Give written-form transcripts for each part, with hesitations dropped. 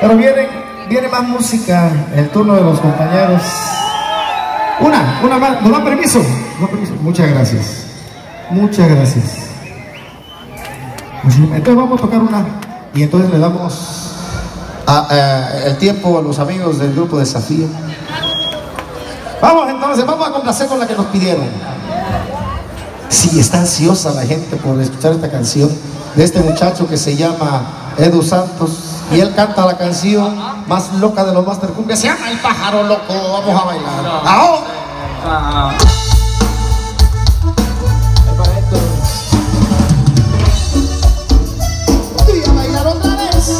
Pero viene más música, el turno de los compañeros. Una más, ¿nos da permiso? No, permiso. Muchas gracias. Muchas gracias. Entonces vamos a tocar una y entonces le damos el tiempo a los amigos del grupo Desafío. Vamos entonces, vamos a complacer con la que nos pidieron. Sí, está ansiosa la gente por escuchar esta canción de este muchacho que se llama Edu Santos. Y él canta la canción más loca de los Master Cumbia. Se llama El Pájaro Loco. Vamos a bailar. ¡Ahora! Y a bailar otra vez.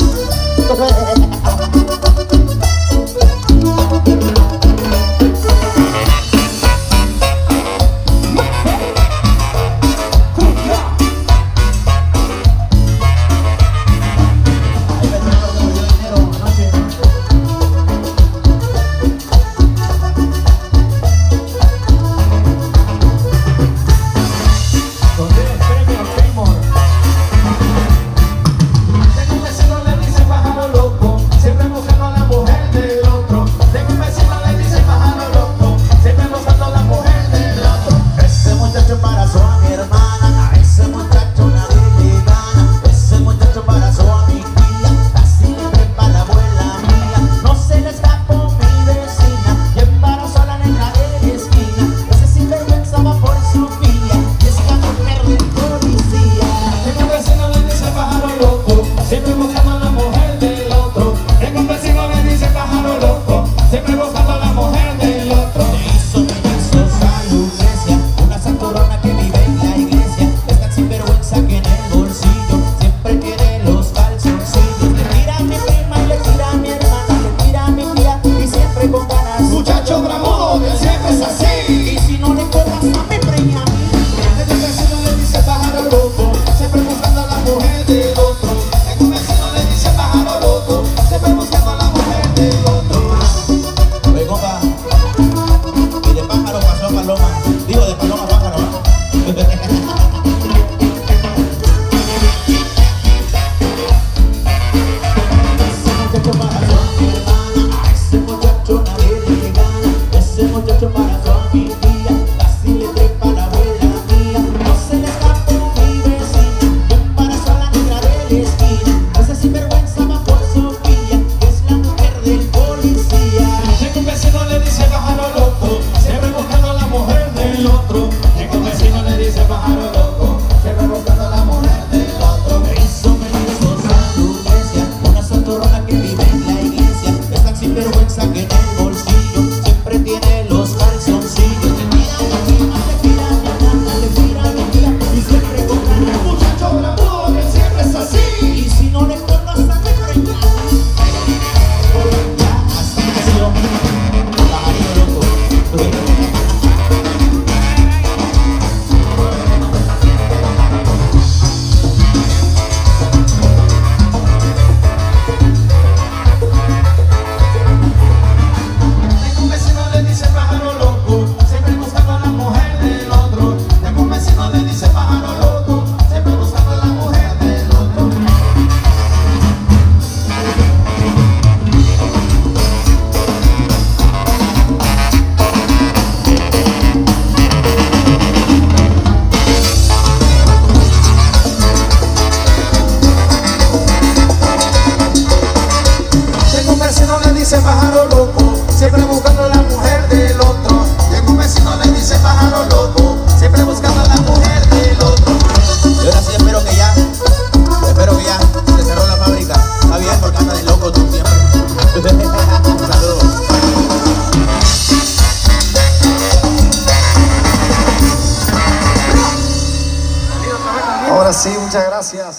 Sí, muchas gracias.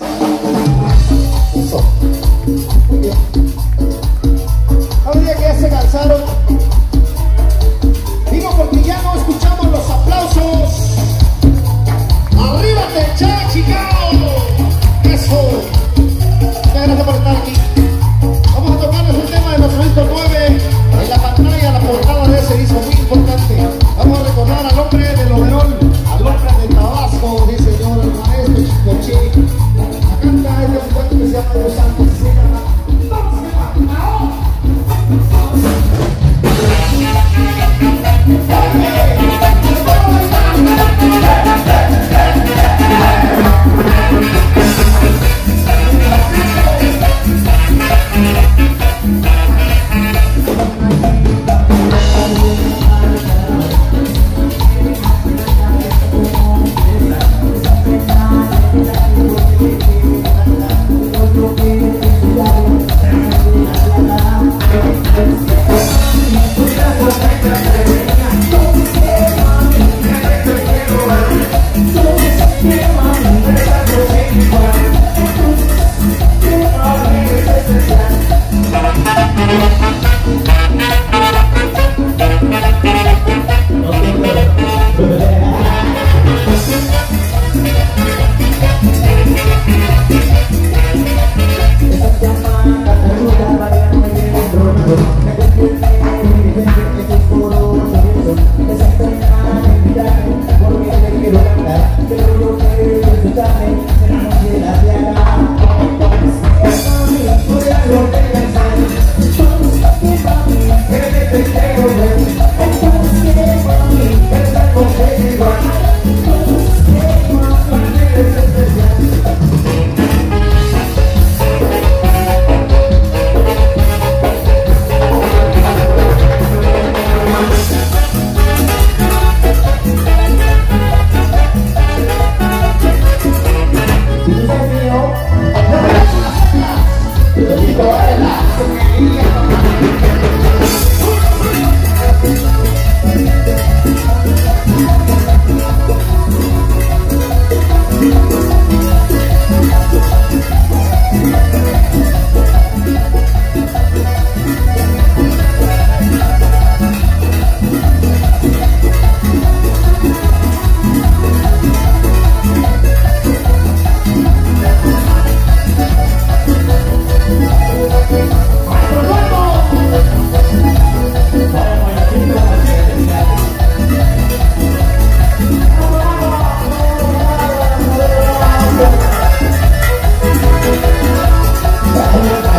Muy bien. Ahora que ya se cansaron, digo porque ya no escuchamos los aplausos. ¡Arriba Techada, Chicago! ¡Eso! Muchas gracias por estar aquí. Vamos a tocarles el tema de los 9 en la pantalla, la portada de ese disco muy importante. Vamos a recordar al hombre del overol, al hombre del Tabasco, dice señor el maestro Chico Chi. La canta este muchacho que se llama Los Santos, se llama Vamos a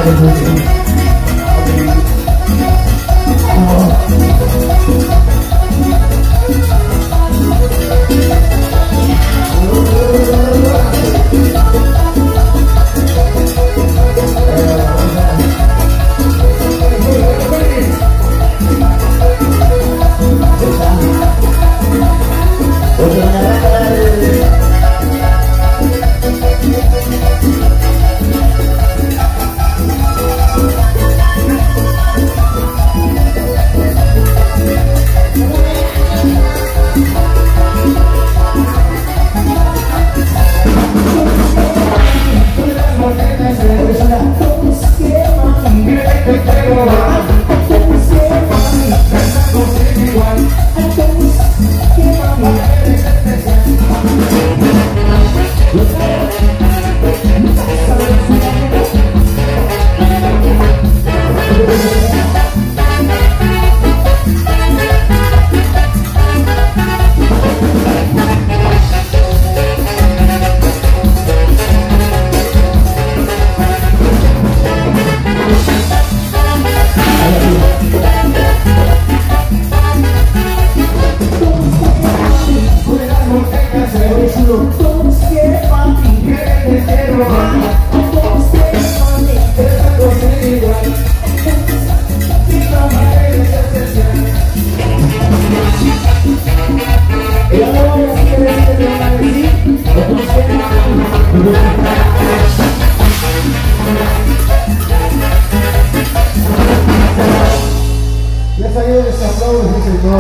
Les ayudo ese aplauso, dice todo.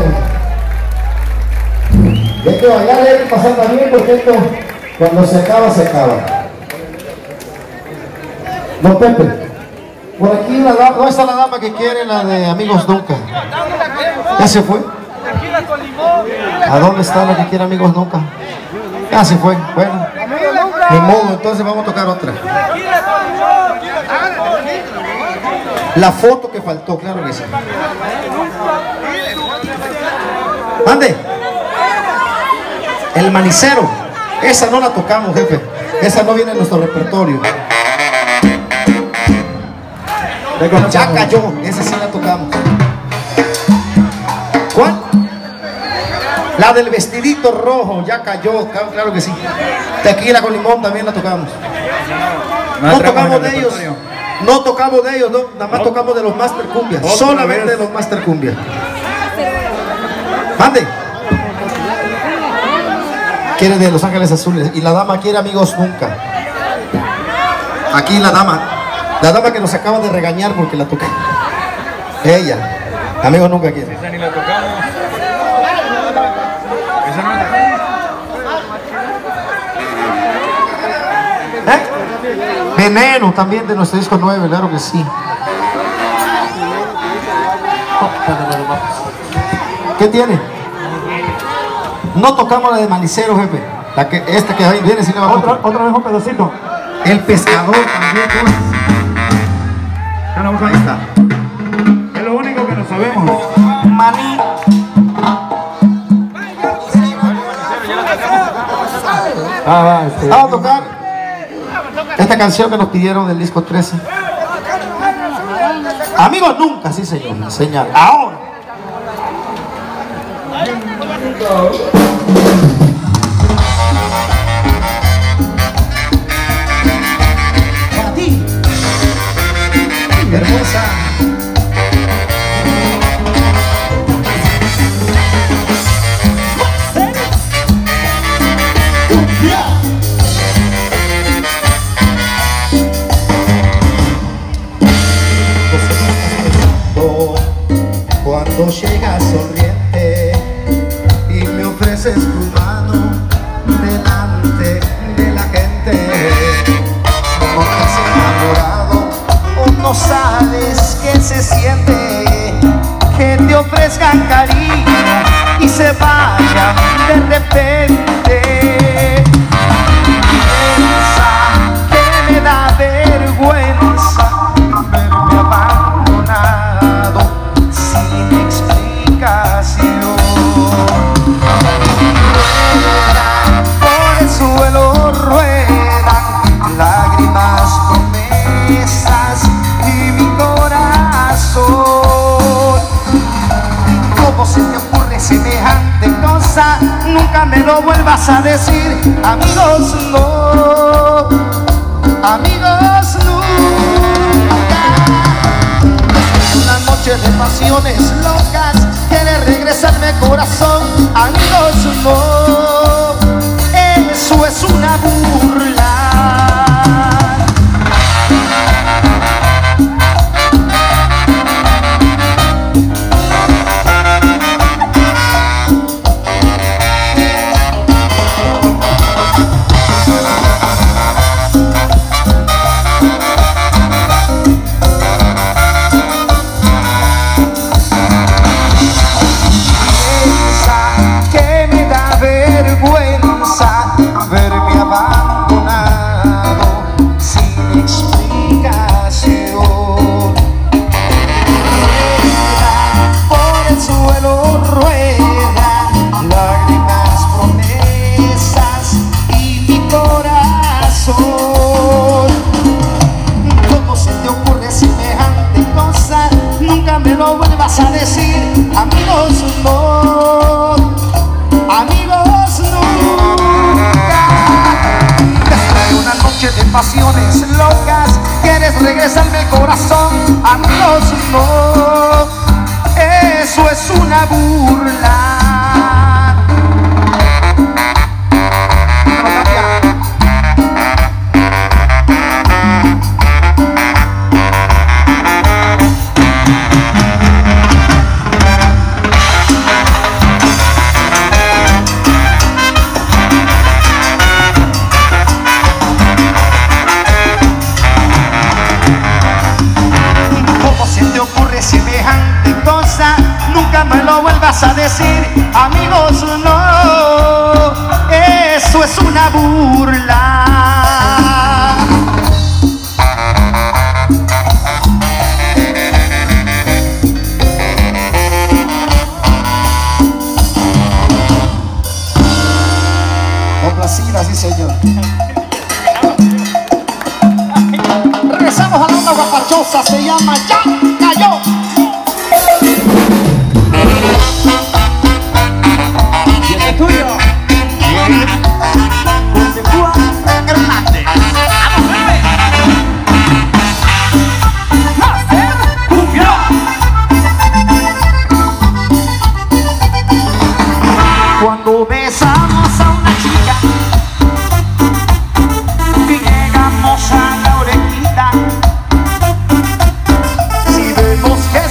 Y hay que bailar, hay que pasar también, porque esto, cuando se acaba, se acaba. Don Pepe, por aquí la dama, ¿dónde está la dama que quiere la de Amigos Nunca? ¿Ya se fue? ¿A dónde está la que quiere Amigos Nunca? Ya se fue, bueno. Ni modo, entonces vamos a tocar otra. La foto que faltó, claro que sí. Ande. El manicero. Esa no la tocamos, jefe. Esa no viene en nuestro repertorio. Ya cayó. Esa sí la tocamos. ¿Cuál? La del vestidito rojo. Ya cayó. Claro que sí. Tequila con limón también la tocamos. No tocamos de ellos. No tocamos de ellos, no, nada más tocamos de los Master Cumbia. Solamente de los Master Cumbia. Mande. Quiere de Los Ángeles Azules. Y la dama quiere Amigos Nunca. Aquí la dama que nos acaba de regañar porque la toqué. Ella. Amigos Nunca quiere. Esa ni la tocamos. Esa no la Veneno también de nuestro disco 9, claro que sí. ¿Qué tiene? No tocamos la de Manicero, jefe. La que, esta que ahí viene, si le va a otra vez un pedacito. El pescador también, pues. Ahí está. Es lo único que no sabemos. Maní. Vamos a tocar esta canción que nos pidieron del disco 13. Amigos Nunca, sí señor. Señal. Ahora. Para ti. Hermosa. Cuando llegas sonriente y me ofreces tu mano delante de la gente, no te has enamorado o no sabes qué se siente, que te ofrezcan cariño y se vayan de repente. Piensa que me da vergüenza verme abandonado. Si me explicas me lo vuelvas a decir. Amigos, no. Amigos, nunca. Una noche de pasiones locas, quieres regresarme corazón. Amigos, no. Eso es una burla. A decir, amigos, no. Amigos, nunca. Después de una noche de pasiones locas, quieres regresarme el corazón. Amigos, no. Eso es una burla. Me lo vuelvas a decir, amigos, no, eso es una burla. Complacida, sí señor. Regresamos a la onda guapachosa, se llama Ya Cayó. Tuyo. José Juan Hernández. ¡Vamos, bebé! ¡Hacer cumbia! Cuando besamos a una chica y llegamos a la orejita, si vemos que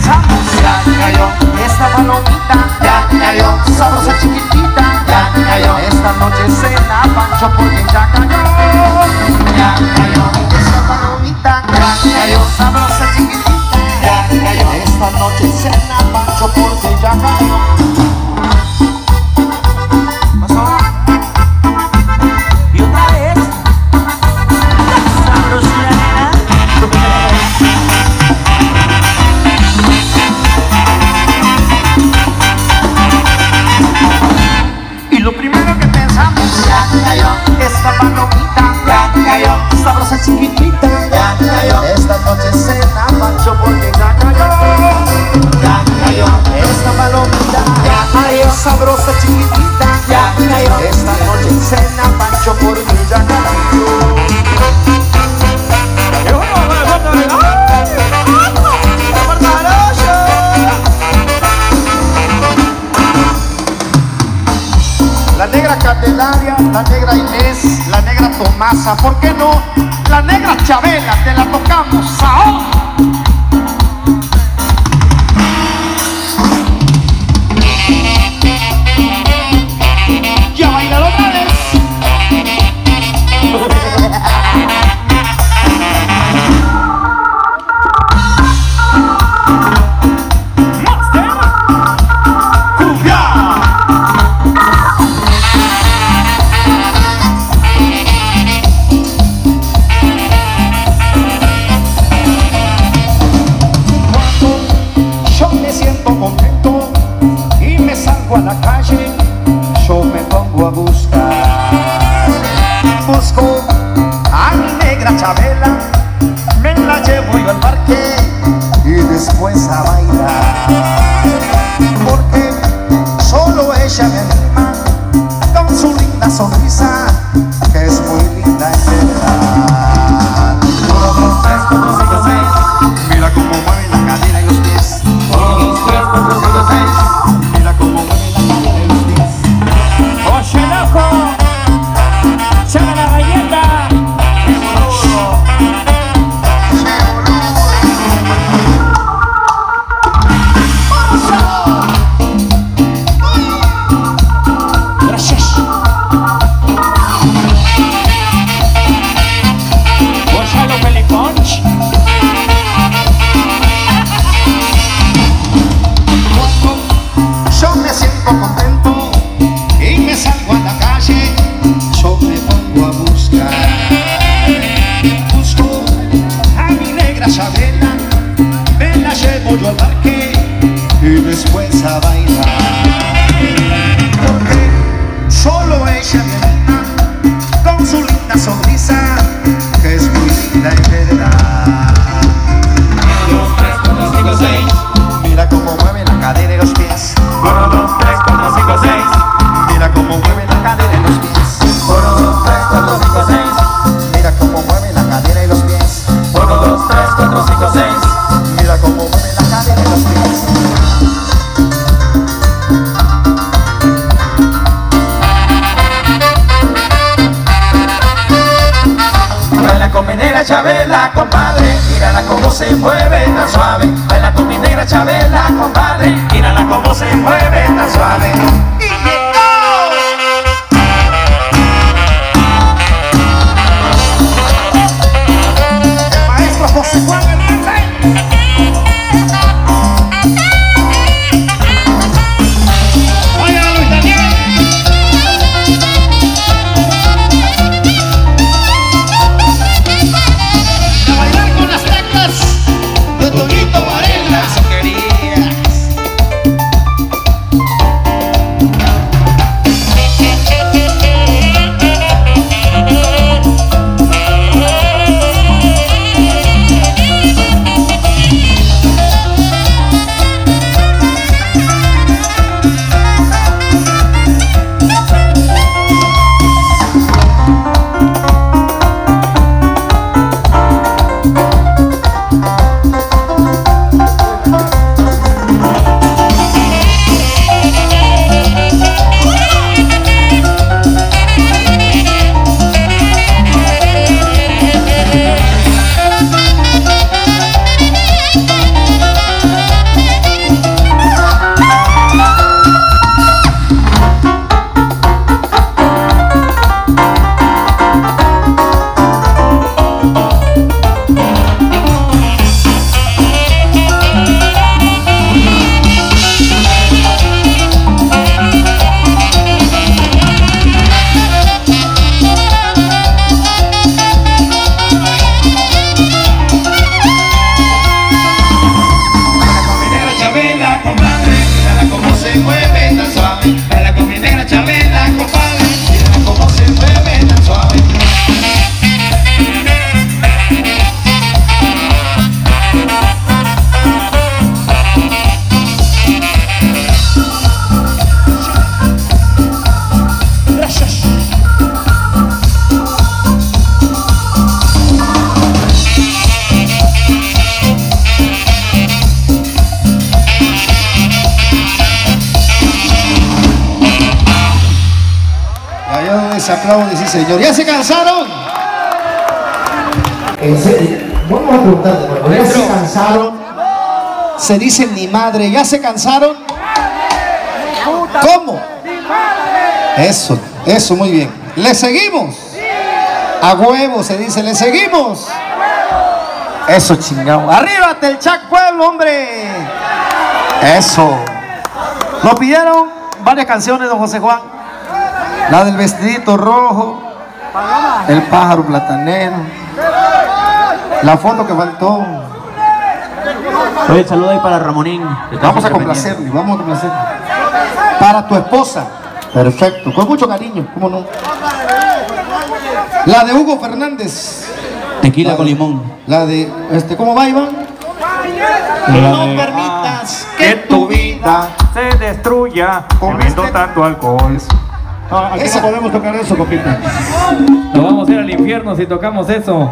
pensamos, ya cayó. Esta palomita, ya cayó. Sabrosa chiquitita, ya cayó. Esta noche cena Pancho porque ya cayó. Ya cayó. Esta palomita, ya cayó. Sabrosa chiquitita, ya cayó. Esta noche cena Pancho porque ya cayó. Esta palomita, ya cayó. Sabrosa chiquitita, ya cayó. Esta noche cena Pancho porque ya cayó. Ya cayó. Esta palomita, ya cayó. Sabrosa chiquitita, ya cayó. Esta noche cena Pancho porque ya cayó. La negra Candelaria, la negra Inés, la negra Tomasa, ¿por qué no? La negra Chabela, te la tocamos ahora. Ya bailar otra vez. A la calle, yo me pongo a buscar. Busco a mi negra Chabela, me la llevo yo al parque y después a bailar. Porque solo ella me anima con su linda sonrisa, que es muy linda en verdad. 1, 2, 3, 4, 5, 6. Mira cómo mueve la cadera y los pies. 1, 2, 3, 4, 5, 6. Mira cómo mueve. ¡Oye, loco! ¡Llama la galleta! Gracias. Oye, lo que le conch. Yo me siento contento y me salgo a la calle, yo me pongo a buscar. Busco a mi negra Chabela, me la llevo yo al parque y después a bailar. Porque solo ella me anima con su linda sonrisa, que es muy linda en verdad. 1, 2, 3, 4, 5, 6. Mira cómo mueve la cadera y los pies. 1, 2, 3, 4, 5, 6. Mira cómo mueve la cadera y los pies. 1, 2, 3, 4, 5, 6. Mira cómo mueve la cadera y los pies. 1, 2, 3, 4, 5, 6. Mira cómo mueve la cadera y los pies. Baila con mi negra Chabela, compadre, mírala cómo se mueve tan suave. Baila con mi negra Chabela, compadre, mírala cómo se mueve tan suave. El maestro José Juan Hernández. Oiga, Luis Daniel. A bailar con las teclas de Toñito Varela. Eso querías. se aplaude, sí señor. ¿Ya se cansaron? En serio, vamos a preguntar de nuevo. ¿Ya se cansaron? Se dicen ni madre. ¿Ya se cansaron? ¿Cómo? Eso, muy bien. ¿Le seguimos? A huevo se dice, ¿le seguimos? Eso, chingado. ¡Arriba, Telchac Pueblo, hombre! Eso. Nos pidieron varias canciones, don José Juan. La del vestidito rojo, el pájaro platanero, la foto que faltó. Oye, saludo ahí para Ramonín. Vamos a complacerle, vamos a complacerle. Para tu esposa. Perfecto, con mucho cariño, ¿cómo no? La de Hugo Fernández. Tequila con limón. La de, ¿cómo va, Iván? No permitas que tu vida se destruya comiendo tanto alcohol. Aquí Esa. no podemos tocar eso, compita. Nos vamos a ir al infierno si tocamos eso.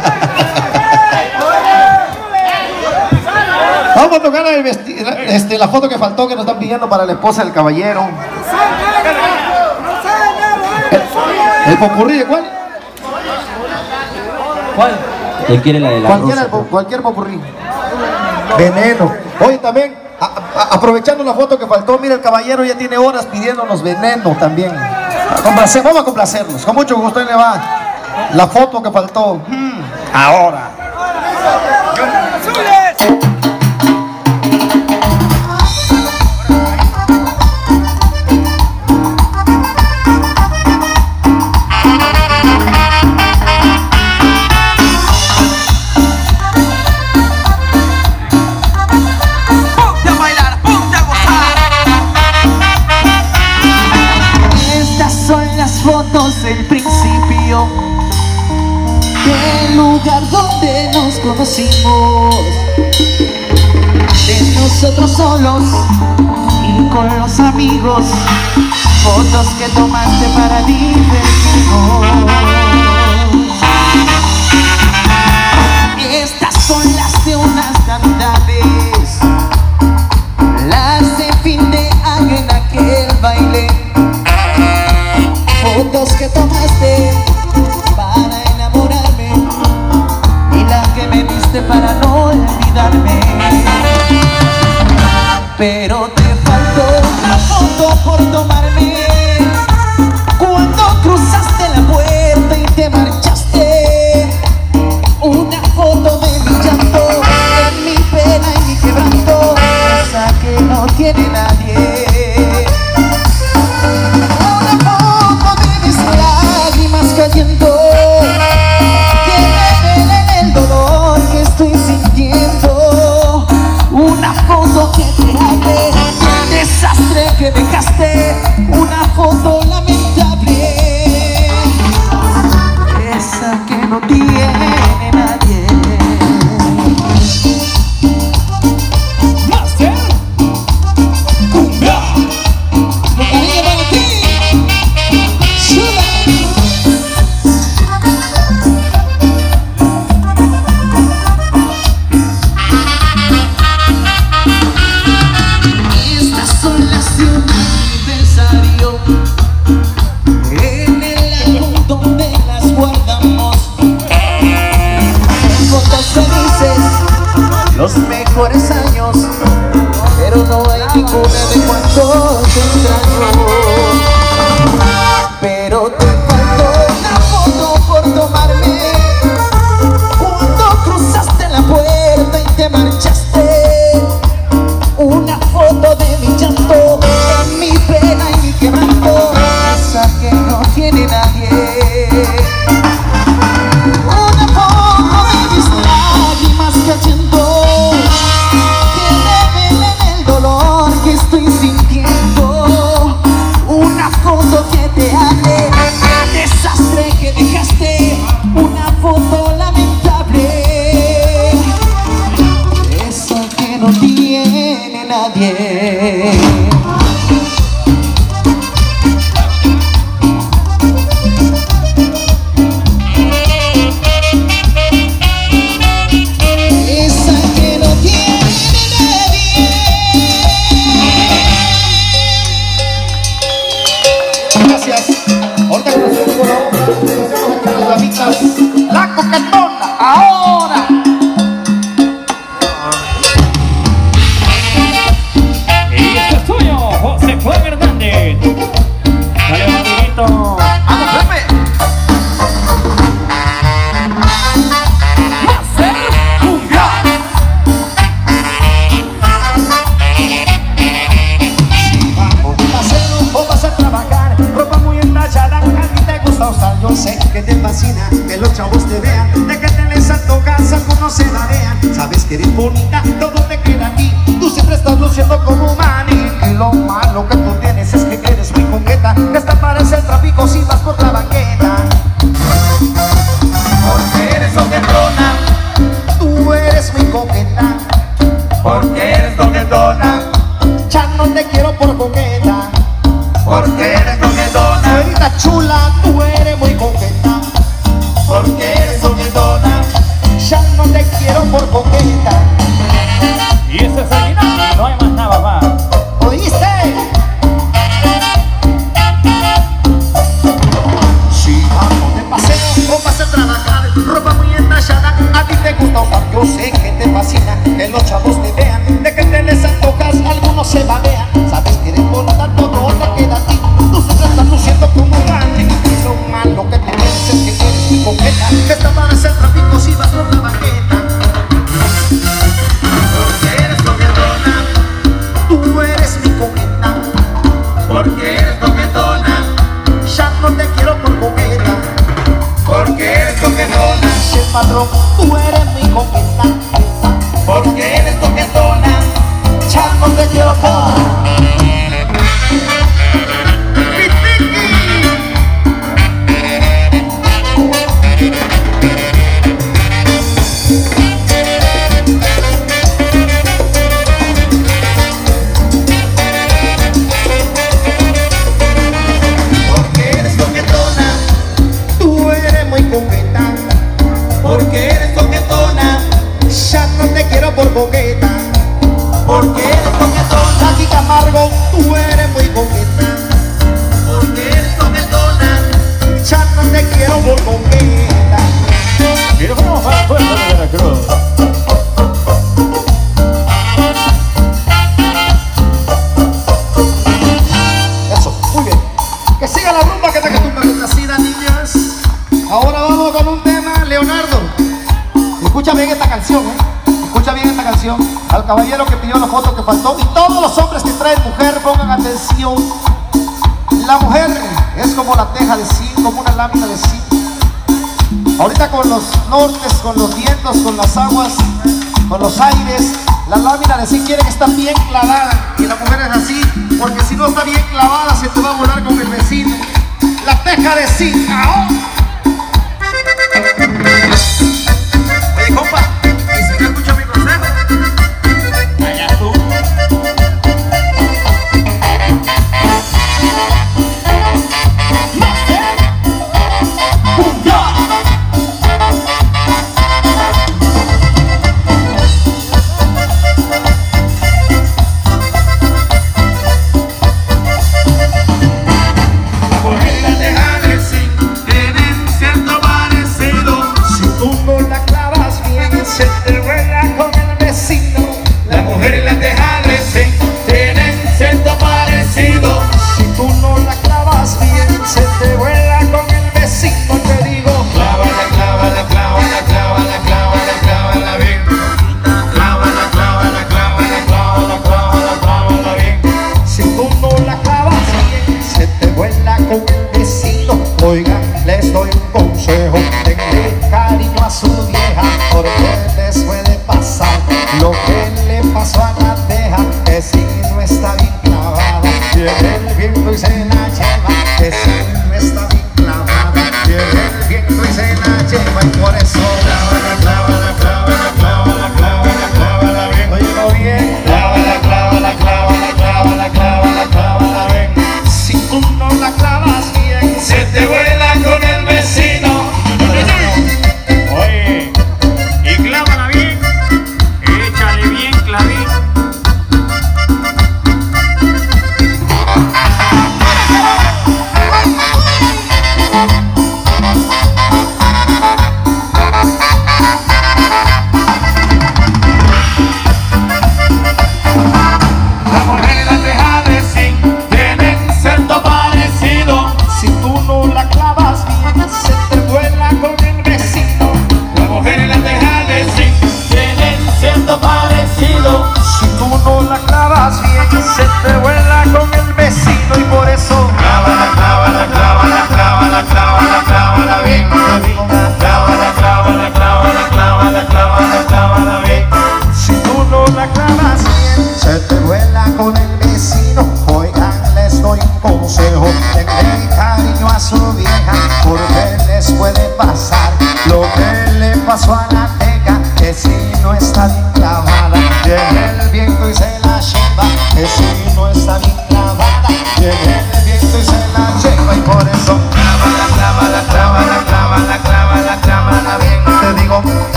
Vamos a tocar la foto que faltó, que nos están pidiendo para la esposa del caballero. ¿El popurrí de cuál? ¿Cuál? Él quiere la de la rosa. Cualquier popurrí. Veneno. Oye, también, aprovechando la foto que faltó, mira, el caballero ya tiene horas pidiéndonos veneno también. Vamos a complacernos. Con mucho gusto, ahí le va la foto que faltó. Ahora. El principio del lugar donde nos conocimos, de nosotros solos y con los amigos, fotos que tomaste para divertirnos. Estas son las de unas navidades, las de fin de año en aquel baile. Fotos que tomaste para enamorarme y la que me diste para no olvidarme. Pero te faltó una foto por tomarme cuando cruzaste la puerta y te marchaste. Una foto de mi llanto, de mi pena y mi quebranto, esa que no tiene nadie. Cayendo, que revelen el dolor que estoy sintiendo. Una foto que te hable del desastre que dejaste. Una foto lamentable, esa que no tiene nadie. Master Cumbia, con cariño para ti. En el álbum donde las guardamos, fotos felices, los mejores años, pero no hay ninguna de cuánto te extraño. Pero te faltó una foto por tomarme cuando cruzaste la puerta y te marchaste. Una foto de mi llanto, de mi pena y mi quebranto, esa que no tiene nadie. Una foto de mis lágrimas cayendo, que revelen el dolor que estoy sintiendo. Una foto que te hable del desastre que dejaste. Una foto lamentable, esa que no tiene nadie. Esa que no tiene nadie. Gracias. Ahorita coquetona, ahora. Y esto es tuyo, José Juan Hernández. Dale, Margarito. ¡Vamos, Pepe! Yo sé que te fascina que los chavos te vean, de que te les antojas, algunos se marean. Sabes que eres bonita, todo te queda a ti. Tú siempre estás luciendo como un maní. Y lo malo que tú tienes es que eres muy coqueta, que hasta parece el tráfico si vas por la banqueta. Porque eres coquetona, tú eres muy coqueta. Porque eres coquetona, ya no te quiero por coqueta. Porque eres coquetona, güerita chula, tú eres muy coqueta. Porque eres coquetona, ya no te quiero por coqueta. Y ese es el final, no hay más nada más. ¿Oíste? Si vamos de paseo o vas a trabajar, ropa muy entallada, a ti te gusta usar. Yo sé que te fascina que los chavos te vean, de que te les antojas, algunos se babean. Sabes que eres bonita, todo te queda a ti. Tú siempre estás luciendo como un grande. Y lo malo que te tienes es que eres muy coqueta, que esta para hacer tráfico si vas por la banqueta. Porque eres coquetona, tú eres mi coqueta. Porque eres coquetona, ya no te quiero por coqueta. Porque eres coquetona, Che patrón, tú eres mi coqueta. porque eres coquetona, Ya no te quiero por. porque eres coquetona, tú eres muy coqueta. Porque eres coquetona, ya no te quiero por coqueta. Porque eres coquetona, Jackie Camargo, tú eres muy coqueta. Porque eres coquetona, ya no te quiero por coqueta. Y nos vamos para el puerto de Veracruz. eso, muy bien. Que siga la rumba que te tumba complacida, niñas. Ahora vamos con un tema, Leonardo. Escucha bien esta canción, Escucha bien esta canción. Al caballero que pidió la foto que faltó. Y todos los hombres que traen mujer, pongan atención. La mujer es como la teja de zinc, como una lámina de zinc. Ahorita con los nortes, con los vientos, con las aguas, con los aires, la lámina de zinc quiere que esté bien clavada. Y la mujer es así, porque si no está bien clavada se te va a volar con el vecino. La teja de zinc, ahora. Oye, compa, ¿y si no escucha mi consejo? Allá tú. Porque la teja de zinc tienen cierto parecido. Si tú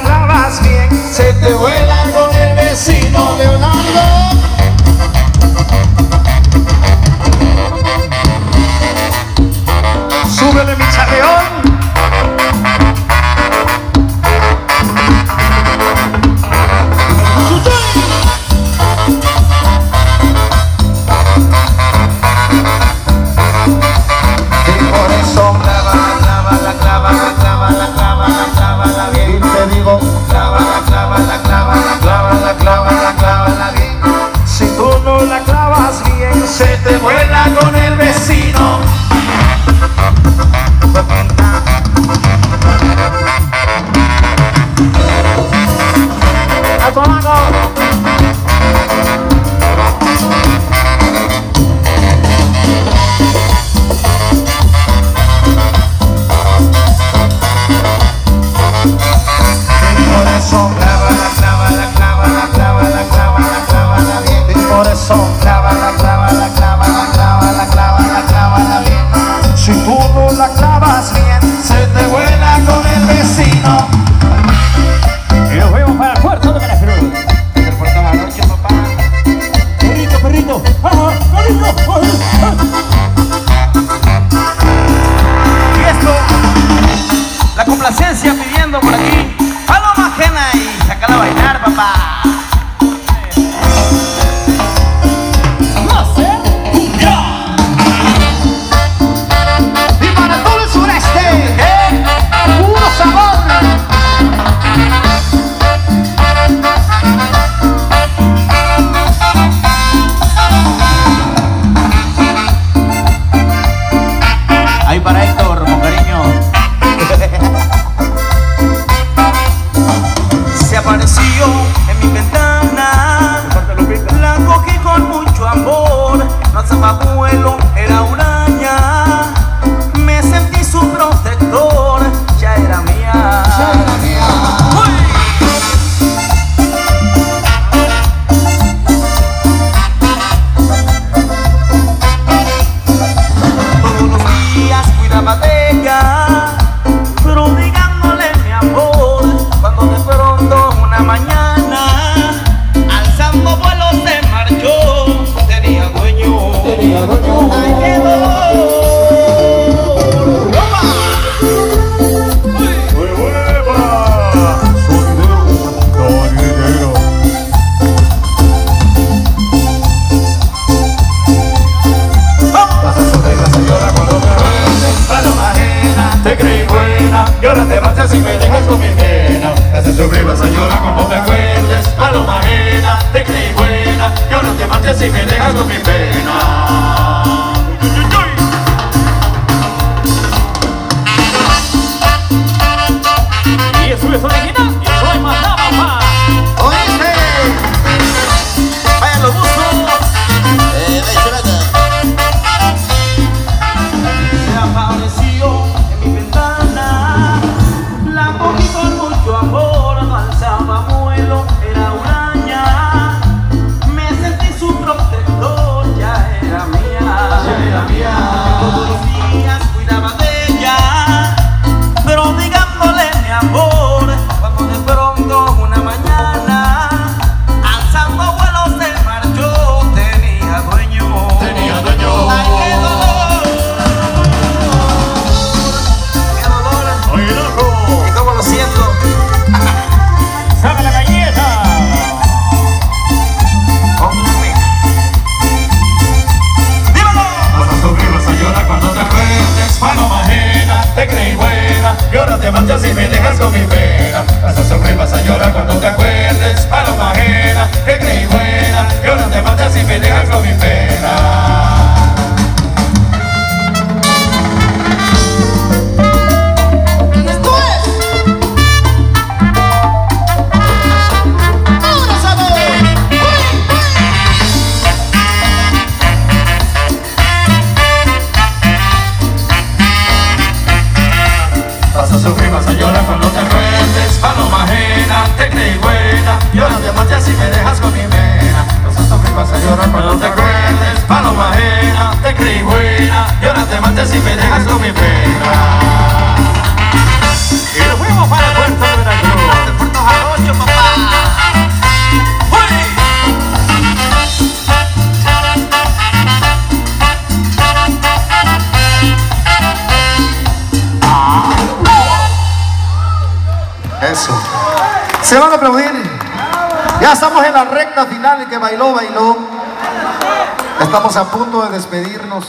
clavas bien, se te vuela con el vecino. Leonardo. Súbele, mi charreón. Se te vuela con el vecino. ¡A tu mano! Por eso clávala, clávala, clávala, clávala, clávala, clávala bien. Y por eso clávala, clávala, clávala, clávala, clávala, clávala bien. Si tú no la clavas bien, se te vuela con el vecino. Y nos vemos para el puerto de Veracruz. El puerto Manoche, papá. Perrito, perrito. ¡Ah, perrito! Y esto, la complacencia pidiendo por aquí paloma ajena y sácala a bailar, papá. Y para todo el sureste, puro sabor. Ahí para Héctor, con cariño. Se apareció en mi ventana, la cogí con mucho amor. No alzaba vuelo, era huraña. Me sentí su protector, ya era mía. ¡Uy! Todos los días cuidaba de ella, prodigándole mi amor, cuando de pronto una mañana alzando vuelo se marchó. Tenía dueño, ahí quedó. ¡Opa! Paloma ajena, te creí buena y ahora te marchas y me dejas con mi pena. Te haces sufrir, vas a llorar cuando me acuerdes. Paloma ajena, te creí buena y ahora te marchas y me dejas con mi pena. Y eso es original. Y soy más nada, papá. ¿Oíste? Vaya los buzos. Se apareció en mi ventana, la cogí con mucho amor, no alzaba vuelo, era huraña. Me sentí su protector, ya era mía. Todos los días cuidaba de ella, pero digándole mi amor, cuando de pronto una mañana negocio, papá. Eso. Se van a aplaudir. Ya estamos en la recta final y que bailó, bailó. Estamos a punto de despedirnos.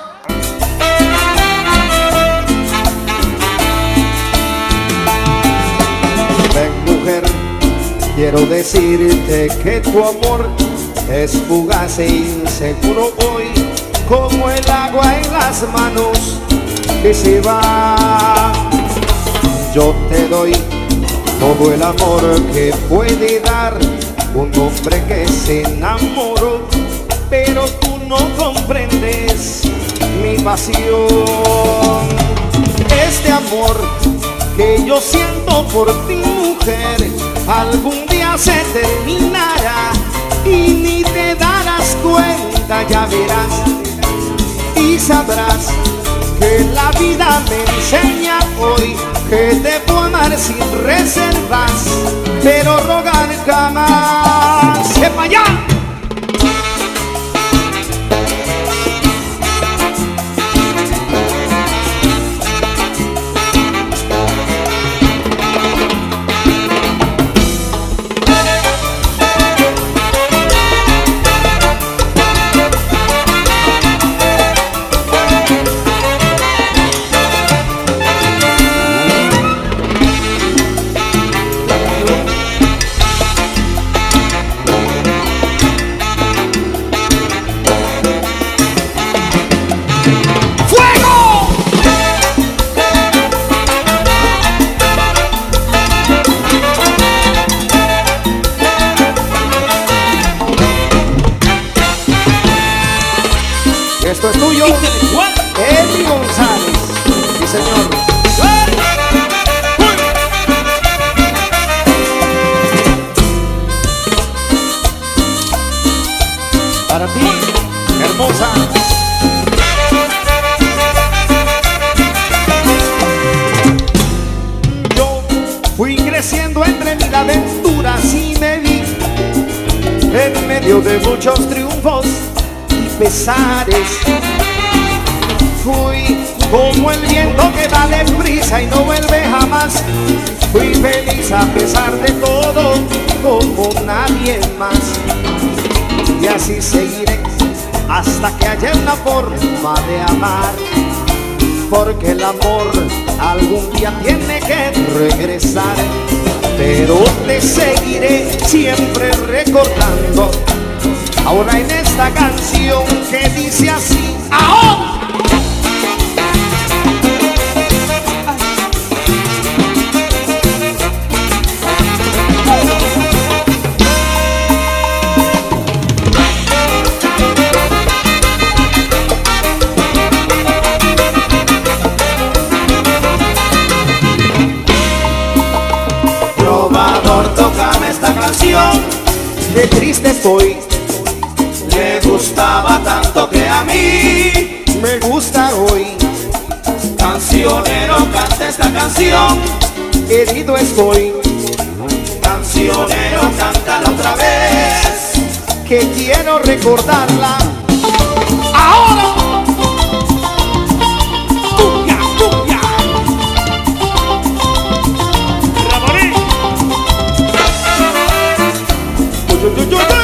Ven, mujer, quiero decirte que tu amor es fugaz e inseguro hoy, como el agua en las manos que se va. Yo te doy todo el amor que puede dar un hombre que se enamoró, pero tú no comprendes mi pasión. Este amor que yo siento por ti, mujer, algún día se terminará y ni te darás cuenta, ya verás y sabrás que la vida me enseña hoy que debo amar sin reservas, pero rogar jamás. ¡Sepa ya! Esto es tuyo, Edwin González. Sí, señor. Para ti, hermosa. Yo fui creciendo entre mil aventuras y me vi en medio de muchos triunfos pesares. Fui como el viento que va deprisa y no vuelve jamás. Fui feliz a pesar de todo, como nadie más. Y así seguiré hasta que haya una forma de amar, porque el amor algún día tiene que regresar. Pero te seguiré siempre recordando, ahora en esta canción que dice así. ¡Ahora! Trovador, tócame esta canción, qué triste estoy. Me gustaba tanto que a mí me gusta hoy. Cancionero, canta esta canción, herido estoy. Cancionero, cántala otra vez, que quiero recordarla. ¡Ahora! ¡Cumbia, cumbia! ¡Ramoní! ¡Uy, uy, uy, uy!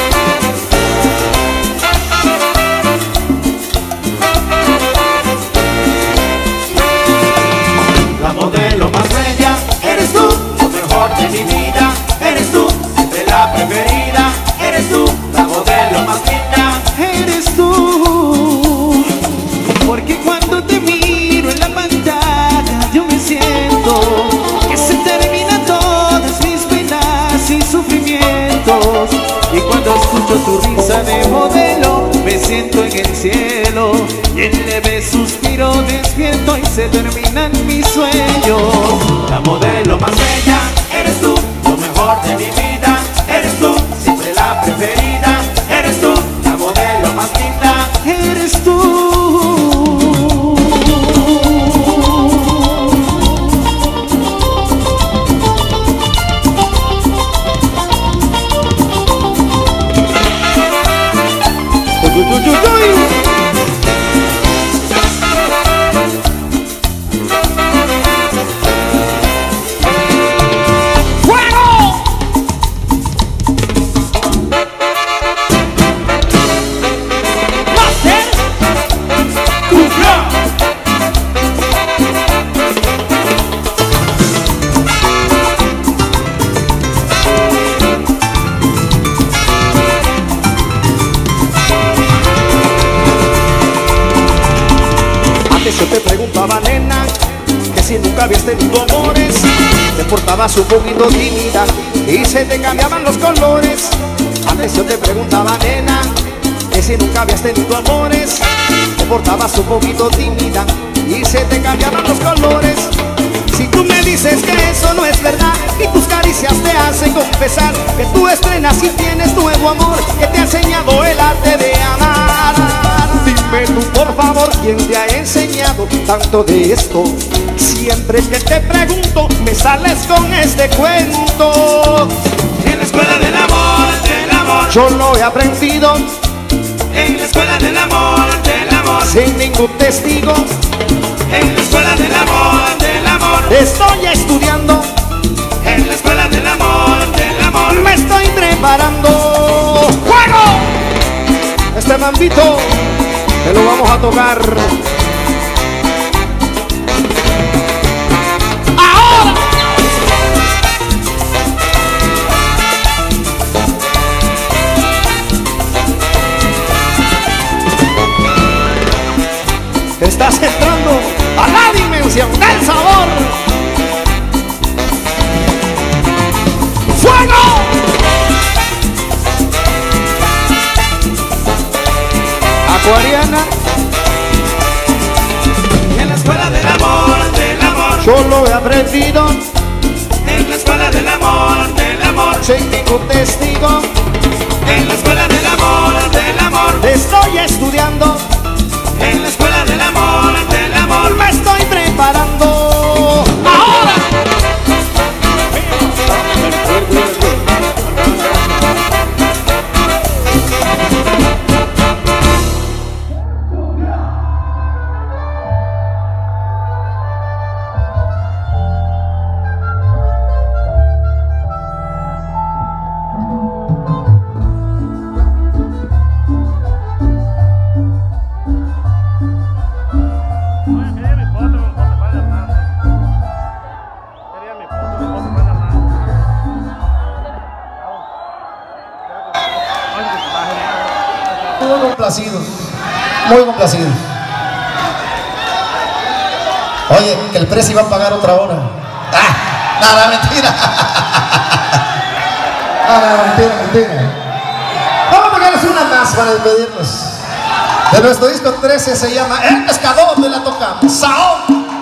Modelo más bella, eres tú, lo mejor de mi vida, eres tú, siempre la preferida, eres tú, la modelo más linda, eres tú. Porque cuando te miro en la pantalla yo me siento que se terminan todas mis penas y sufrimientos. Y cuando escucho tu risa de modelo me siento en el cielo, y en leve suspiro despierto y se terminan mis sueños. La modelo más bella, eres tú, lo mejor de mi vida, eres tú, siempre la preferida, eres tú, la modelo más linda, eres tú. Antes yo te preguntaba, nena, que si nunca habías tenido amores, te portabas un poquito tímida y se te cambiaban los colores. Antes yo te preguntaba, nena, que si nunca habías tenido amores, te portabas un poquito tímida y se te cambiaban los colores. Si tú me dices que eso no es verdad y tus caricias te hacen confesar que tú estrenas y tienes nuevo amor, que te ha enseñado el arte de amar, dime tú por favor, ¿quién te ha enseñado tanto de esto? Siempre que te pregunto me sales con este cuento. En la escuela del amor, yo lo he aprendido. en la escuela del amor, sin ningún testigo. en la escuela del amor, estoy estudiando. en la escuela del amor, me estoy preparando. ¡Fuego! Este mambito te lo vamos a tocar ahora. Estás entrando a la dimensión del sabor. ¡Fuego! Acuariana, en la escuela del amor, yo lo he aprendido en la escuela del amor, sin ningún testigo. en la escuela del amor, Estoy estudiando, en la escuela del amor, me estoy preparando ahora. Muy complacido, muy complacido. Oye, que el precio iba a pagar otra hora. ¡Ah! Nada, mentira. Nada, mentira. Vamos a pagarles una más para despedirnos. De nuestro disco 13 se llama El Pescador, de la tocamos. ¡Saón!